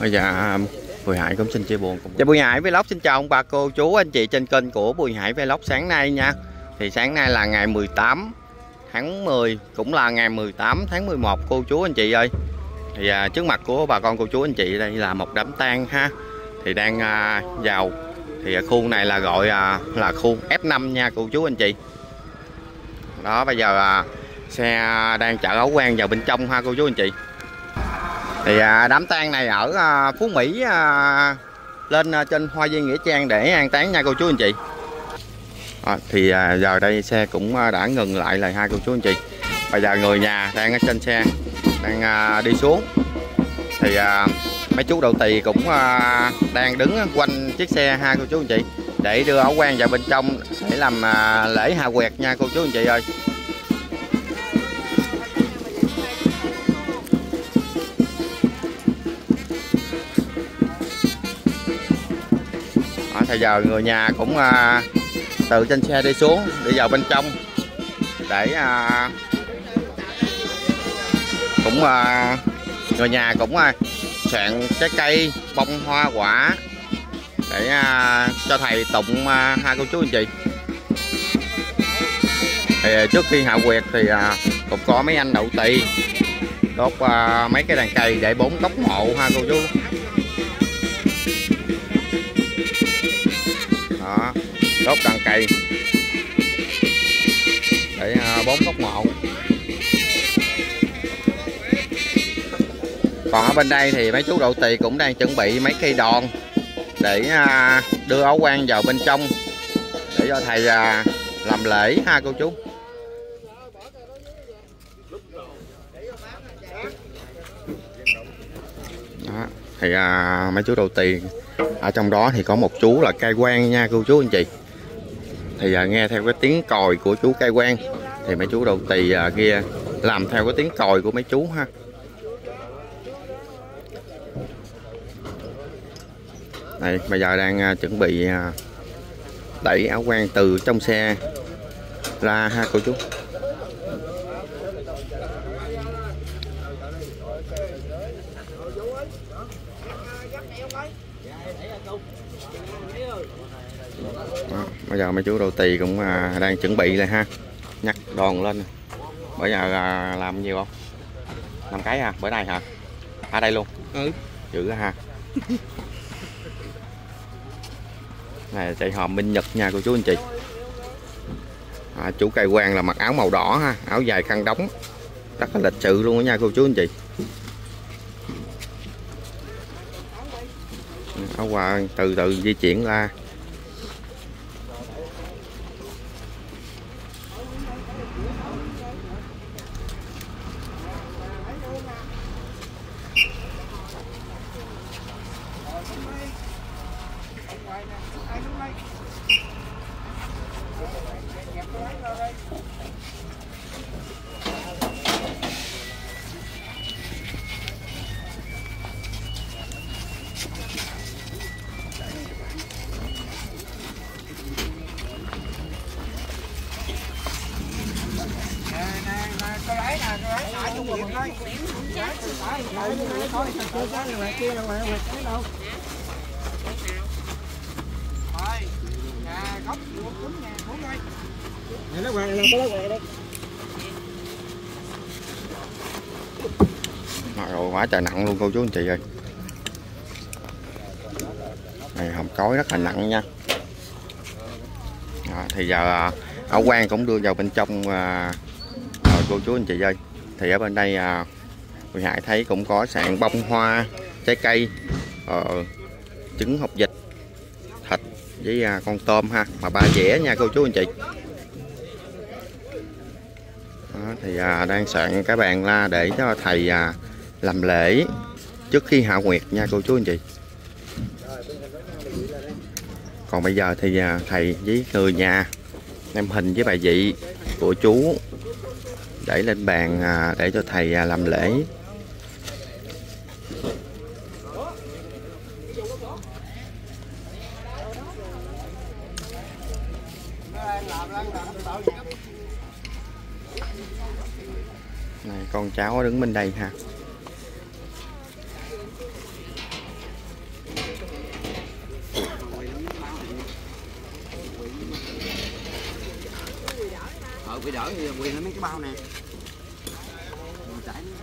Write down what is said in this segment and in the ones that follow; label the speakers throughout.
Speaker 1: Bây giờ Bùi Hải cũng xin chia buồn. Dạ, Bùi Hải Vlog xin chào ông bà cô chú anh chị trên kênh của Bùi Hải Vlog sáng nay nha. Thì sáng nay là ngày 18 tháng 10, cũng là ngày 18 tháng 11 cô chú anh chị ơi. Thì trước mặt của bà con cô chú anh chị đây là một đám tang ha. Thì đang vào. Thì khu này là gọi là khu F5 nha cô chú anh chị. Đó, bây giờ xe đang chở ấu quan vào bên trong ha cô chú anh chị. Thì đám tang này ở Phú Mỹ lên trên Hoa Viên Nghĩa Trang để an táng nha cô chú anh chị. Thì giờ đây xe cũng đã ngừng lại rồi hai cô chú anh chị. Bây giờ người nhà đang ở trên xe đang đi xuống. Thì mấy chú đậu tỳ cũng đang đứng quanh chiếc xe ha cô chú anh chị, để đưa ấu quan vào bên trong để làm lễ hạ quẹt nha cô chú anh chị ơi. Thì giờ người nhà cũng từ trên xe đi xuống, đi vào bên trong để người nhà cũng soạn trái cây, bông hoa quả để cho thầy tụng hai cô chú anh chị. Thì trước khi hạ quyệt thì cũng có mấy anh đậu tỳ đốt mấy cái đàn cây để 4 góc mộ ha cô chú. Đó, đốt đàn cây để 4 góc mộ. Còn ở bên đây thì mấy chú đậu tỳ cũng đang chuẩn bị mấy cây đòn để đưa ấu quan vào bên trong để cho thầy làm lễ ha cô chú. Đó, thì mấy chú đậu tỳ ở trong đó thì có một chú là cai quan nha cô chú anh chị. Thì nghe theo cái tiếng còi của chú cai quan thì mấy chú đậu tỳ kia làm theo cái tiếng còi của mấy chú ha. Đây, bây giờ đang chuẩn bị đẩy áo quan từ trong xe ra ha cô chú. Đó, bây giờ mấy chú đậu tỳ cũng đang chuẩn bị lại ha, nhắc đòn lên. Bây giờ làm nhiều không? 5 cái ha, bữa nay hả? Ở đây luôn? Ừ. Dữ ha. Này chạy hòm Minh Nhật nha cô chú anh chị. Chú cai quan là mặc áo màu đỏ ha, áo dài khăn đóng, rất là lịch sự luôn đó nha cô chú anh chị. Áo quan từ từ di chuyển ra. Rồi quá trời nặng luôn cô chú anh chị ơi. Này hòm cối rất là nặng nha. Thì giờ áo quan cũng đưa vào bên trong rồi cô chú anh chị ơi. Thì ở bên đây Bùi Hải thấy cũng có sạn bông hoa, trái cây, trứng hột vịt, thịt với con tôm ha, mà 3 dĩa nha cô chú anh chị. Đó, thì đang soạn cái bàn la để cho thầy làm lễ trước khi hạ nguyệt nha cô chú anh chị. Còn bây giờ thì thầy với người nhà đem hình với bài vị của chú để lên bàn để cho thầy làm lễ. Này, con cháu đứng bên đây ha.
Speaker 2: chở thì quyền lên mấy cái bao nè. Chảy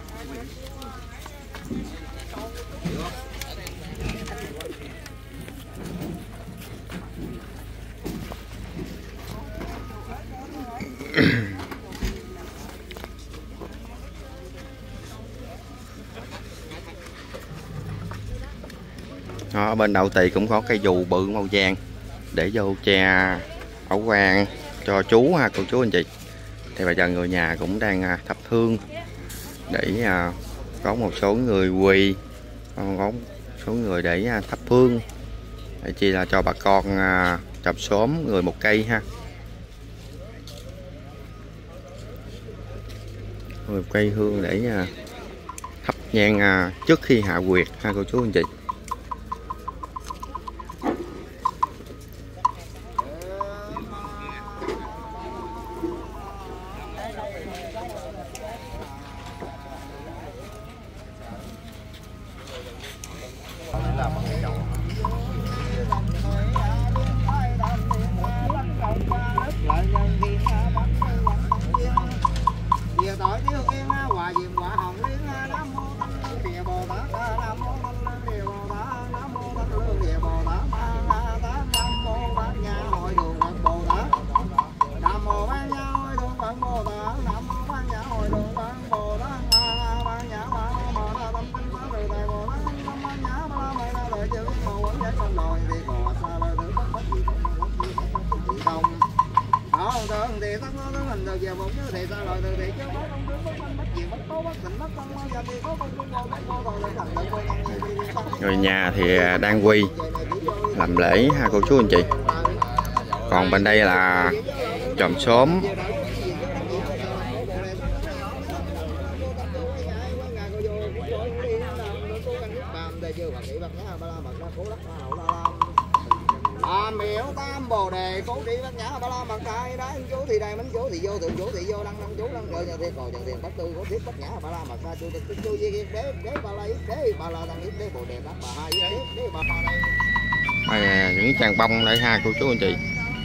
Speaker 1: đó, bên đầu tì cũng có cây dù bự màu vàng để vô che ổ quan cho chú ha cô chú anh chị. Thì bây giờ người nhà cũng đang thắp hương để có một số người quỳ, có một số người để thắp hương để chỉ là cho bà con chập xóm người một cây ha, người một cây hương để thắp nhang trước khi hạ quyệt ha cô chú anh chị.
Speaker 2: tội thiếu kiên hòa diệm quả hồng liên nam mô tăng địa bồ tát nam mô tăng địa bồ tát nam mô tăng lương địa bồ tát nam mô bát nhã hội đường phật bồ tát nam mô bát nhã hội đường phật bồ tát nam mô bát nhã hội đường phật bồ tát bát nhã ba mô na tâm kinh phá từ đại bồ tát nam bát nhã ba mê na đời chữ mô quán giải con đồi thì cò xa lời tử bất gì không không thường thì tất nó tướng hình được về một chứ thì sao lời từ thì chứ mất không tướng mất mất gì mất cố mất tình mất không giờ thì có con cô mất cô còn lại thành tự coi nhân
Speaker 1: Người nhà thì đang quy làm lễ ha cô chú anh chị. Còn bên đây là chòm xóm.
Speaker 2: Miểu tam bồ đề cố đi bát nhã ba la mật đai đái chú thì đại minh chú thì vô thượng chú thì vô đăng năm chú đăng rồi nhà thiên cò trần tiền bất tư cố thiết bát nhã ba la mật đai chú tịch chú di kiên đế ba la yết đế ba la đăng yết đế bồ đề tám bà hai yết đế ba la
Speaker 1: Đây những trang bông đây ha cô chú anh chị.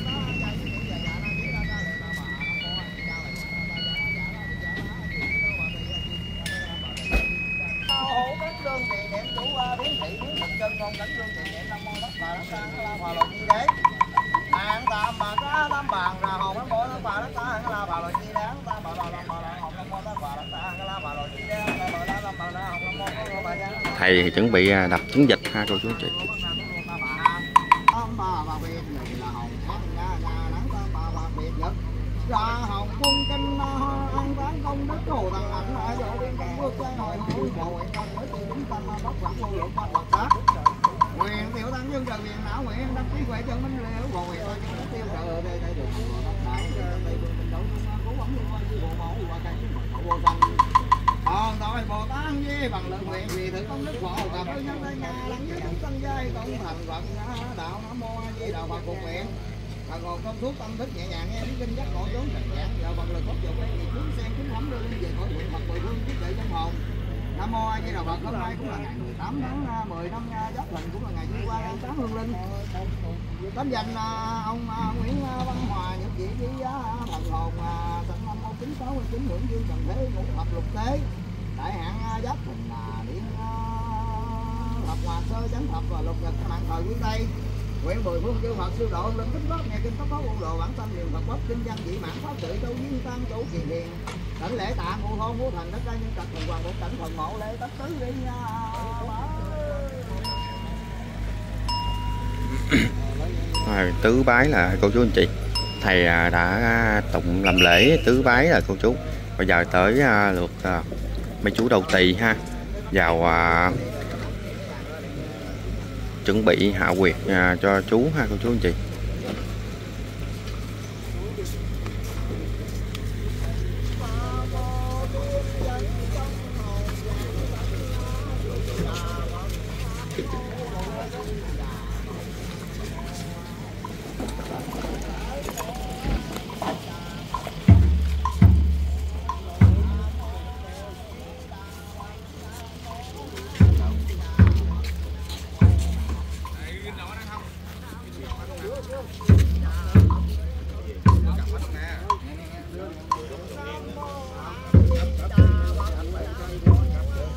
Speaker 2: An tam bà ca tam bàn ra hồn nó bỏ nó bà nó ta hàng la bà rồi chi đáng ta bà bà hồn nó bỏ nó bà nó ta hàng la bà rồi chi đáng ta bà tam bà ra hồn nó bỏ nó bà giá.
Speaker 1: Thầy thì chuẩn bị đập trứng vịt ha cô chú anh chị.
Speaker 2: Tam bà biệt nhật là hồn phát ra nắng tam bà biệt nhật ra hồn cung kinh an táng công đức hồ thằng ảnh ở chỗ biên cảnh bước quay hồi hồi bộ nguyện công với từ đúng tâm bắt quạt vô lượng quan quạt tác nguyện tiểu tăng dương trần nguyện não nguyện đăng ký huệ chân minh liễu bộ nguyện ơi chúng tiêu trợ đây đây được bộ đất đạo đây được mình đấu cố gắng luôn qua bộ mẫu qua cái mật vô văn còn tội bồ tát với bằng lượng nguyện vì thử công đức hộ gặp với nhân đây nhà lắng với chúng sanh giai tổng thành phật đạo nam mô a di đà phật phục nguyện và còn công thuốc tâm thức nhẹ nhàng nghe tiếng kinh giác ngộ trốn trần gian và phần lực thúc giục cái nghiệp hướng xem kính thấm đưa linh về cõi nguyện phật hồi hương trí tuệ trong hồn. Nam mô a di đà phật. Hôm nay cũng là ngày 18 tháng 10 năm Giáp Thìn, cũng là ngày vui qua ngày sáng hương linh. Đến danh ông Nguyễn Văn Hòa nhập vị với thần hồn sinh năm 1969 hưởng dương trần thế ngũ thập lục tế đại hạn Giáp Thìn điện thập hòa sơ chánh thập và lục nhật mạng thời quý tây. Nguyện mười phương chư Phật sư độ linh kính pháp nghe kinh pháp pháp ôn độ bản tâm niệm Phật pháp kinh văn vị mãn pháp tự châu duyên tăng chủ kiền hiền đảnh lễ tạ ngũ thôn ngũ thành đất đai nhân trạch thần hoàng bộ cảnh phần mộ lễ tất tứ đi nha.
Speaker 1: Tứ bái là cô chú anh chị. Thầy đã tụng làm lễ tứ bái là cô chú. Bây giờ tới lượt mấy chú đầu tỳ ha, vào chuẩn bị hạ quyệt cho chú ha cô chú anh chị.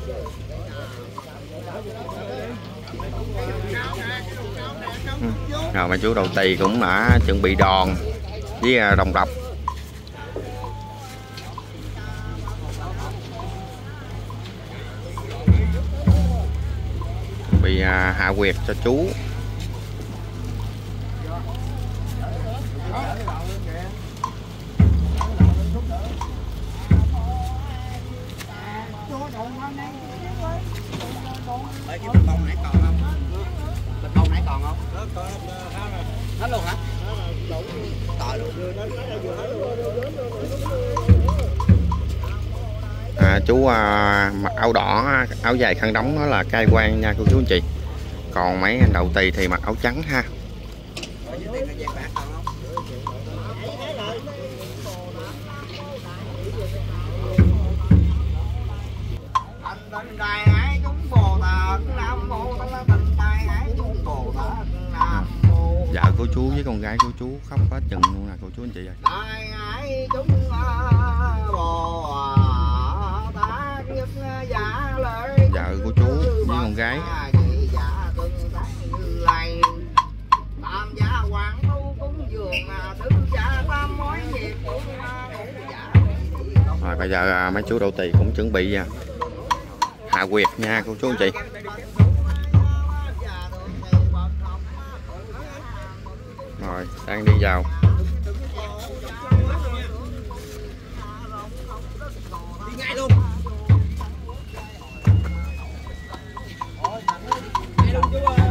Speaker 1: Rồi mấy chú đầu tỳ cũng đã chuẩn bị đòn với đồng độc. Bị hạ quyệt cho chú.
Speaker 2: Cái bịch bông nãy còn không? Bịch bông nãy còn không? Hết luôn hả? Tội luôn.
Speaker 1: Chú mặc áo đỏ, áo dài khăn đóng đó là cai quan nha cô chú anh chị. Còn mấy anh đầu tỳ thì mặc áo trắng ha. Vợ của chú với con gái của chú khóc quá chừng luôn nè cô chú anh chị ơi. Vợ của chú với con gái. Rồi bây giờ mấy chú đầu tỳ cũng chuẩn bị hạ quyệt nha cô chú anh chị. Rồi đang đi vào.
Speaker 2: Đi ngay luôn. Ngay luôn chú ơi.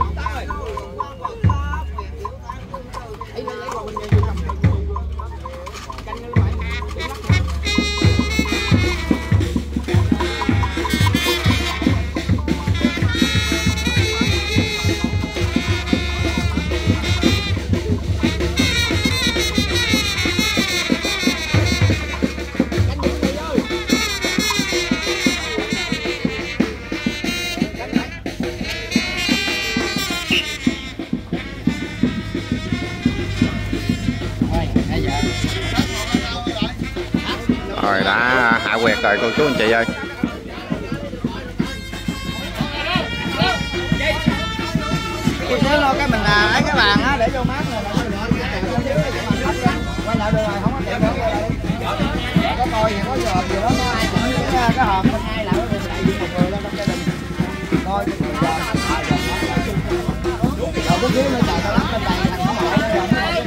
Speaker 1: Rồi đã hạ quyệt rồi cô chú anh chị ơi.
Speaker 2: Chút xíu thôi cái mình lấy cái bàn á để vô mát này quay lại được rồi, không có tiền nữa. Có coi gì có giờ gì đó có ai cũng cái hòm bên ai lại có đại diện một người lên trong gia đình coi cái giờ rồi có xíu nữa trời tao lắp lên bàn thành có mọi rồi.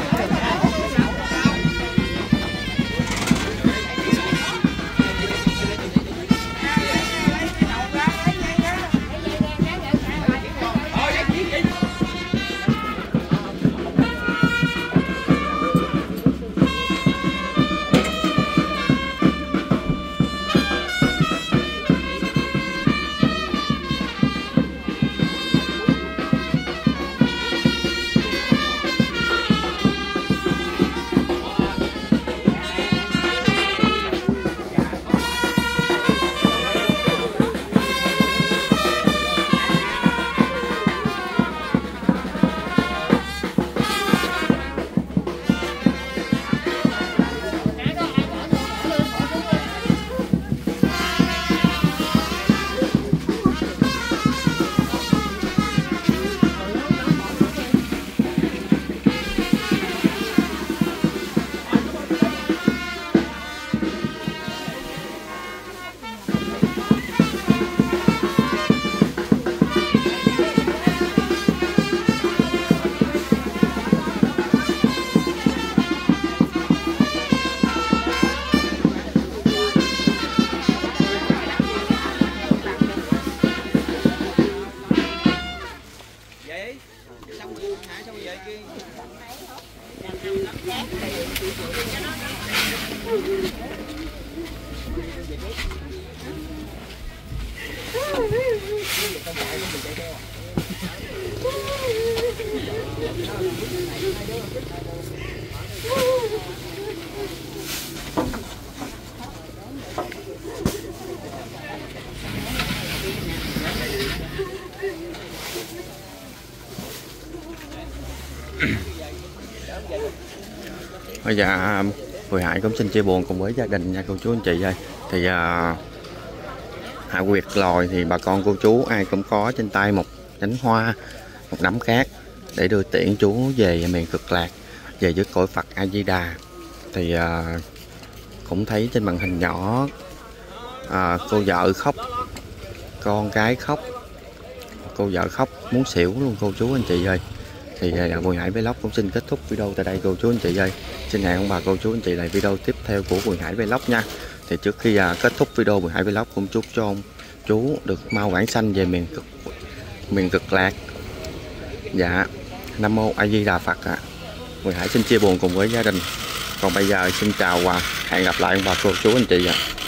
Speaker 1: Bây giờ Bùi Hải cũng xin chia buồn cùng với gia đình nha cô chú anh chị ơi. Thì Hạ quyệt lòi thì bà con cô chú ai cũng có trên tay một nhánh hoa, một nắm cát để đưa tiễn chú về miền Cực Lạc, về với cõi Phật A Di Đà. Thì cũng thấy trên màn hình nhỏ cô vợ khóc, con gái khóc, cô vợ khóc muốn xỉu luôn cô chú anh chị ơi. Thì Bùi Hải Vlog cũng xin kết thúc video tại đây cô chú anh chị ơi. Xin hẹn ông bà cô chú anh chị lại video tiếp theo của Bùi Hải Vlog nha. Thì trước khi kết thúc video, Bùi Hải Vlog cũng chúc cho ông chú được mau vãng sanh về miền Cực Lạc. Dạ, Nam Mô A Di Đà Phật ạ. Bùi Hải xin chia buồn cùng với gia đình. Còn bây giờ xin chào và hẹn gặp lại ông bà cô chú anh chị ạ.